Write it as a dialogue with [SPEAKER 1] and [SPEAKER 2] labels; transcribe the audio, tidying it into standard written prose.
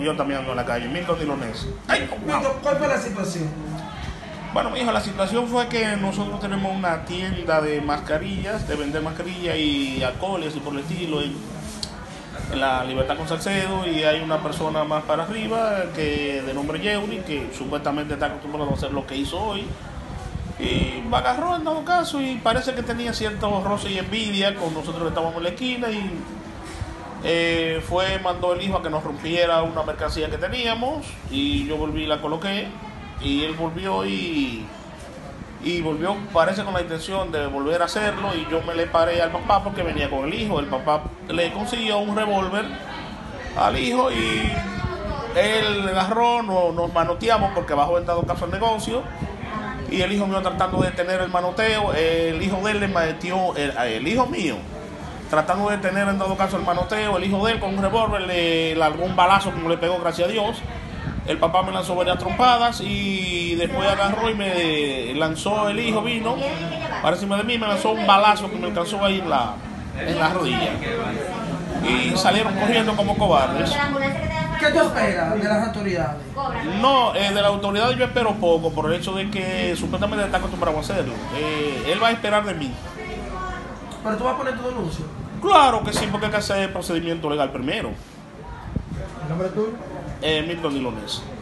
[SPEAKER 1] yo también ando en la calle, Milton Dilones. ¡Ay, wow!
[SPEAKER 2] ¿Cuál fue la situación?
[SPEAKER 1] Bueno, mi hijo, la situación fue que nosotros tenemos una tienda de mascarillas, de vender mascarillas y alcohol y así por el estilo, en la Libertad con Salcedo, y hay una persona más para arriba que de nombre Yeuri, que supuestamente está acostumbrado a hacer lo que hizo hoy, y me agarró en dado caso y parece que tenía cierto roce y envidia con nosotros que estábamos en la esquina y mandó el hijo a que nos rompiera una mercancía que teníamos y yo volví y la coloqué y él volvió y volvió, parece con la intención de volver a hacerlo, y yo me le paré al papá porque venía con el hijo. El papá le consiguió un revólver al hijo y él agarró, nos manoteamos porque bajo en dado caso el negocio, y el hijo mío tratando de detener el manoteo, el hijo de él le metió, el hijo mío tratando de detener en dado caso el manoteo, el hijo de él con un revólver le largó un balazo como le pegó, gracias a Dios. El papá me lanzó varias trompadas y después agarró y me lanzó, el hijo vino para encima de mí, me lanzó un balazo que me alcanzó ahí en la rodilla. Y salieron corriendo como cobardes.
[SPEAKER 2] ¿Qué tú esperas de las autoridades?
[SPEAKER 1] No, de las autoridades yo espero poco por el hecho de que supuestamente está acostumbrado a hacerlo. Él va a esperar de mí.
[SPEAKER 2] ¿Pero tú vas a poner tu denuncia?
[SPEAKER 1] Claro que sí, porque hay que hacer el procedimiento legal primero.
[SPEAKER 2] ¿El nombre tuyo?
[SPEAKER 1] Milton Dilones.